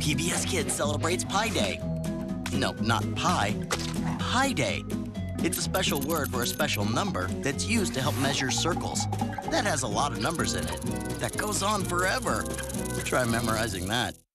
PBS Kids celebrates Pi Day. No, not pi, Pi Day. It's a special word for a special number that's used to help measure circles. That has a lot of numbers in it. That goes on forever. Try memorizing that.